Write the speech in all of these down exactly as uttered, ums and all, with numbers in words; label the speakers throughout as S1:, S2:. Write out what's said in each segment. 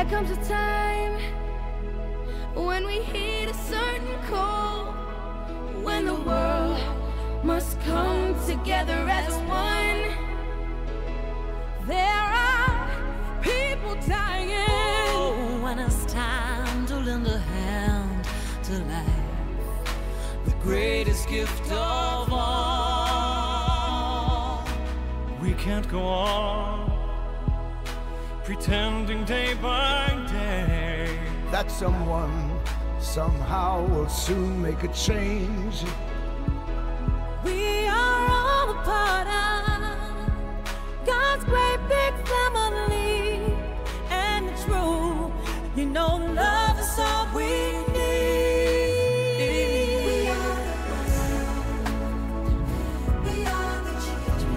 S1: There comes a time when we heed a certain call, when the world must come together as one. There are people dying.
S2: Oh, when it's time to lend a hand to life, the greatest gift of all.
S3: We can't go on pretending day by day
S4: that someone somehow will soon make a change.
S2: We are all a part of God's great big family, and it's true, you know, love is all we need.
S5: We are the ones, we are the children,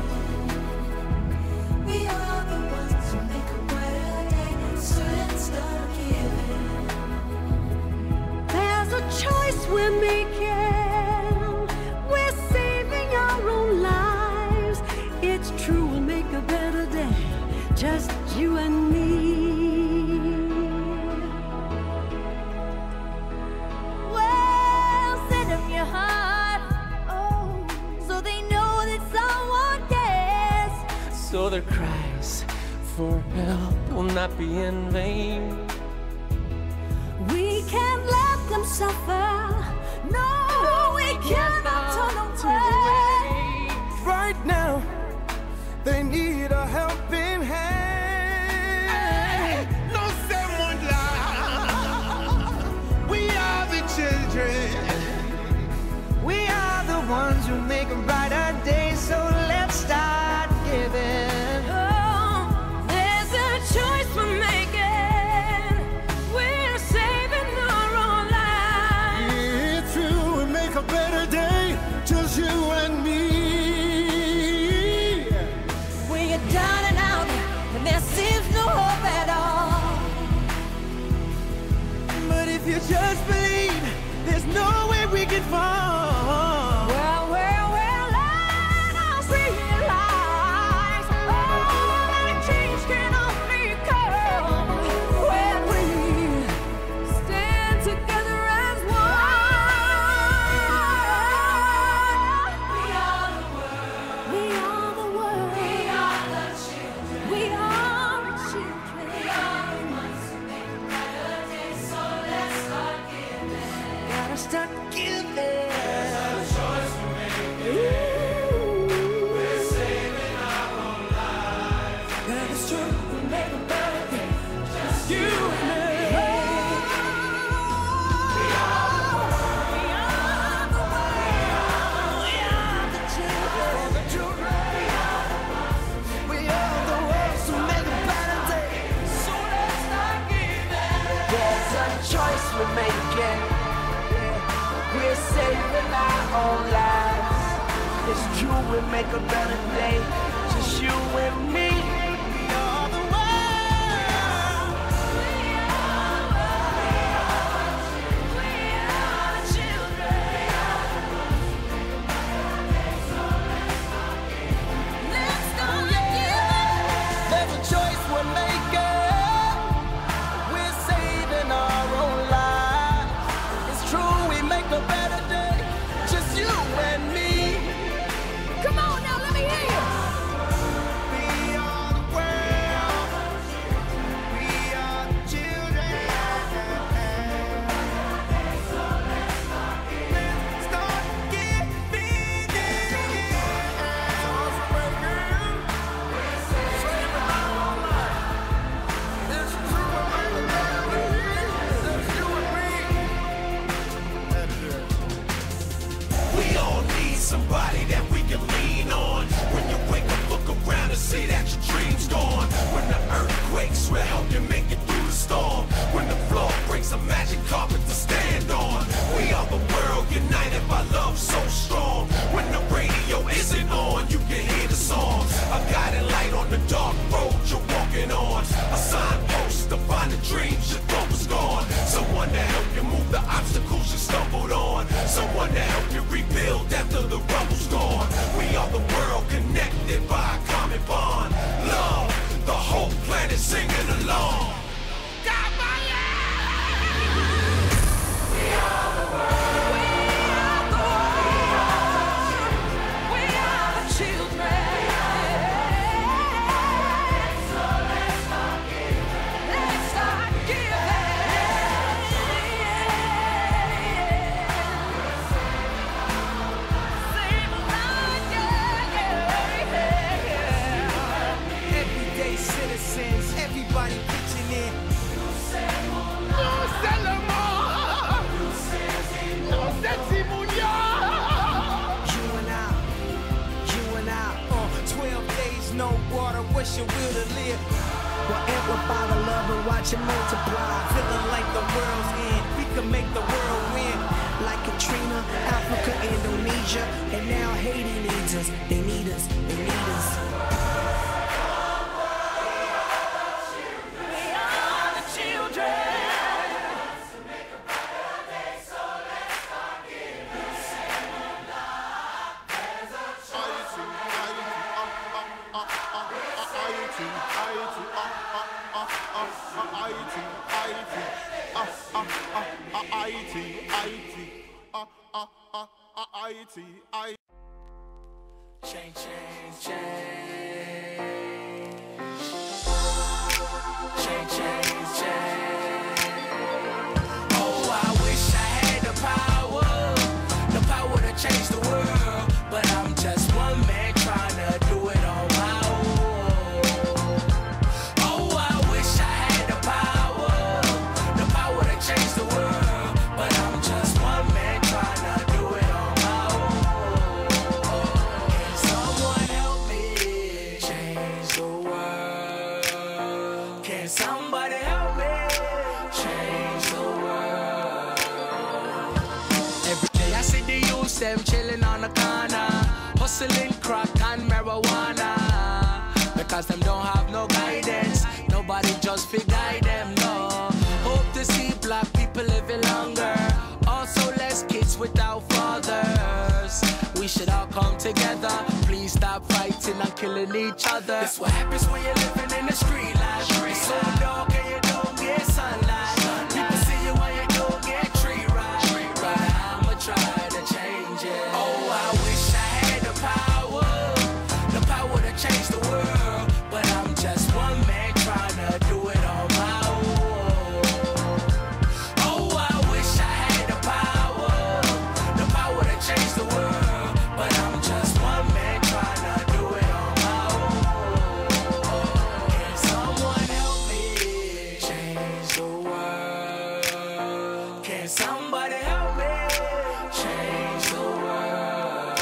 S5: we are the ones who make a brighter day, so let's start giving.
S2: There's a choice we're making, we're saving our own lives. It's true, we'll make a better day, just you and me.
S1: Well, send them your heart, oh, so they know that someone cares.
S6: So their cries for help will not be in vain.
S2: We can't let them suffer, no, we cannot turn away.
S4: Right now, they need a helping hand. No someone lie. We are the children. We are the ones who make a brighter day, so let's start giving.
S1: Oh, there's a choice we're making. We're saving our own lives.
S4: It's true, we make a better day, just you and me.
S2: When you're down and out, and there seems no hope at all.
S4: But if you just believe, there's no way we can fall.
S1: Well, well, well, let us realize, oh, that a change can only come when we stand together as one. We are the world. We are the world. We are the children. We are the children. We are the ones who make a brighter day, so let's start giving.
S4: Gotta start giving. We are the ones who make a better day.
S1: So let's start giving.
S7: There's a choice we're making. We're saving our own lives. It's true, we make a better day. Just you and me. We are the world.
S1: We are the children. Let's start giving.
S7: There's a choice we're making. We're saving our own lives. It's true, we make a better day. Just you and me.
S1: Come on now, let me hear you.
S4: We are the world. We are the children. Let's start giving. We're saving our own lives. It's true, we make a better day. Just you and me.
S8: We all need somebody that we can lean on. When you wake up, look around and see that your dream's gone. When the earth quakes, we'll help you make it through the storm. When the floor breaks, a magic carpet to stand on. We are the world united by love so strong. When the radio isn't on, you can hear the songs. A guiding light on the dark road you're walking on. A signpost to find the dreams you thought was gone. Someone to help you move the obstacles you stumbled on. Someone to help you rebuild after the rumble's gone. We are the world connected by a common bond. Love, the whole planet singing along. God
S9: us your will to live.
S7: We'll amplify the love and watch it multiply.
S9: Feeling like the world's end, we can make the world win.
S7: Like Katrina, Africa, Indonesia, and now Haiti needs us. They need us, they need us.
S2: We are the children.
S7: Change, change, change. Change, change, change. Oh, I wish I had the power, the power to change the world. But I'm just one man trying to do it on my own. Oh, I wish I had the power, the power to change the world. But I'm just one man trying to do it on my own. Can someone help me change the world? Can somebody help me change the world? Every day I see the youth, them chilling on the corner, hustling crack and marijuana. Because them don't have no guidance, nobody just fi guide them, no. Hope to see black people living longer, also less kids without fathers. We should all come together, please stop fighting and killing each other. That's what happens when you're living in the street life. It's so dark and you don't get sunlight. People see you when you don't get tree right. But I'ma try to change it. Oh, I wish I had the power, the power to change the world. But I'm just one man trying to do it on my own. Oh, I wish I had the power, the power to change the world. But I'm just one man trying to do it on my own. Can someone help me change the world? Can somebody help me change the world?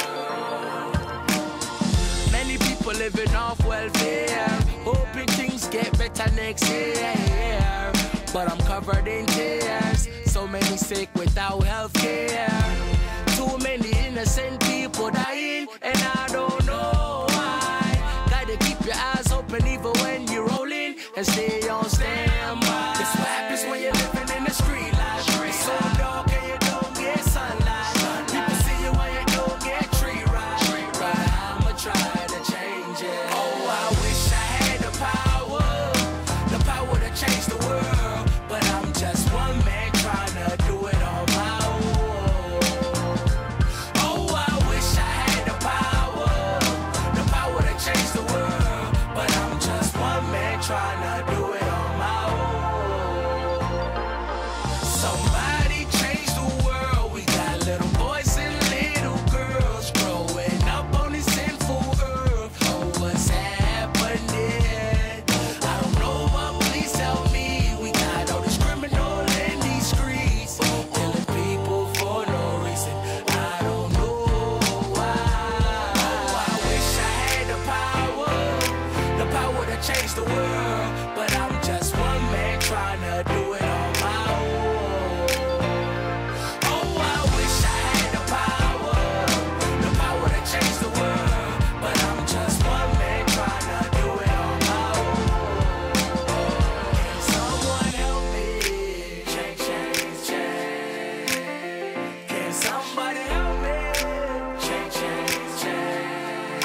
S7: Many people living off welfare, hoping things get better next year. But I'm covered in tears, so many sick without health care. Too many innocent people dying, and I don't know why. Gotta keep your eyes open even when you're rolling, and stay on standby. This what happens when you're living in the street life. It's so dark and you don't get sunlight. People see you when you don't get tree right. But I'ma try to change it. Oh, I wish I had the power, the power to change the world. But I'm just one man trying to do it on my own. Oh, I wish I had the power, the power to change the world. But I'm just one man trying to do it on my own. Somebody change the world. We got little boys and little girls growing up on this sinful earth. Oh, what's happening? I don't know, but please help me. We got all this criminal in these streets, killing people for no reason. I don't know why. Oh, I wish I had the power, the power to change the world. But I'm just one man trying to do it on my own. Oh, I wish I had the power, the power to change the world. But I'm just one man trying to do it on my own. Can someone help me change, change, change? Can somebody help me change, change, change?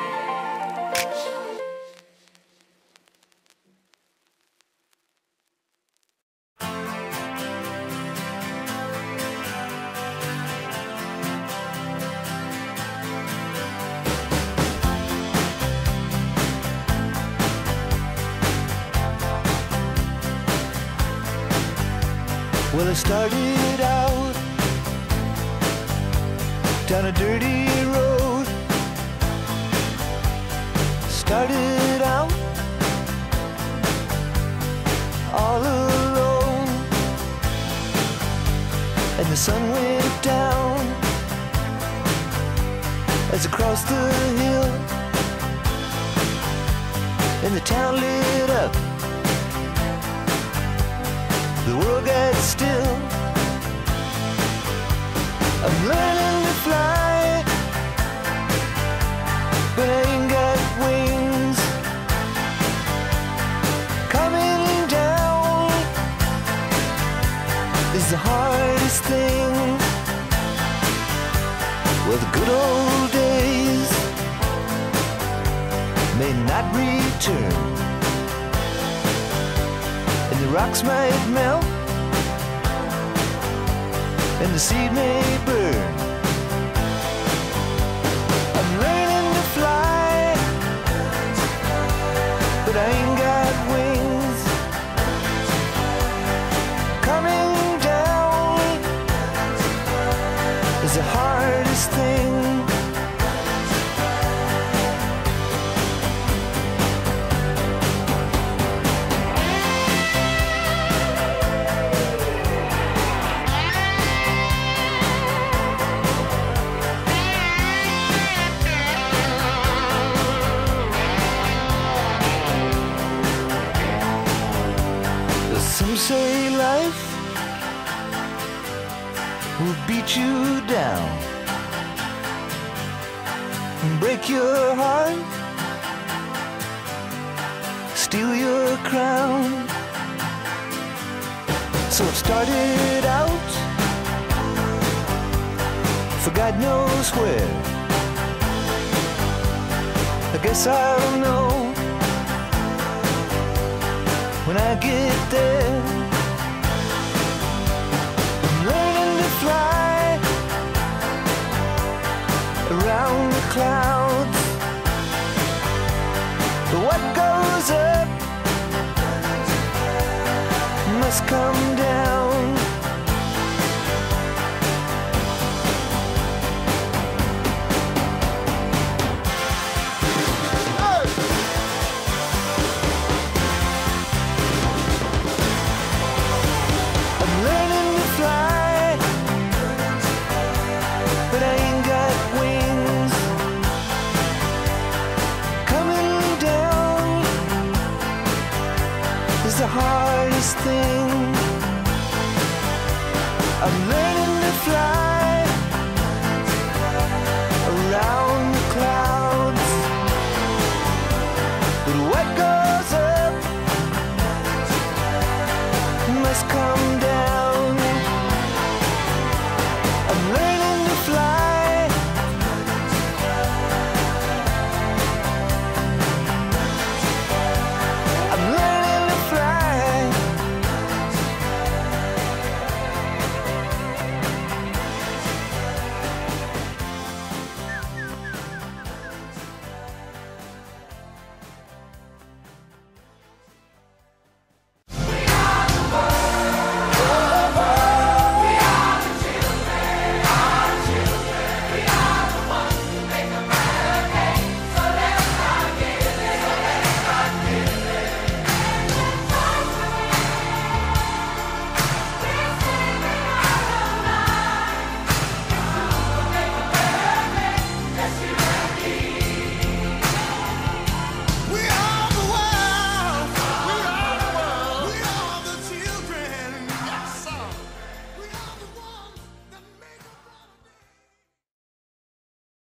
S4: Well, I started out down a dirty road. Started out all alone, and the sun went down as I crossed the hill and the town lit up. The world got still. I'm learning to fly, but I ain't got wings. Coming down is the hardest thing. Well, the good old days may not return, and the rocks might melt, and the seed may burn. I'm learning to fly, but I ain't got wings. Coming down is the hardest thing. Some say life will beat you down and break your heart, steal your crown. So it started out for God knows where. I guess I'll know when I get there. I'm learning to fly around the clouds, but what goes up must come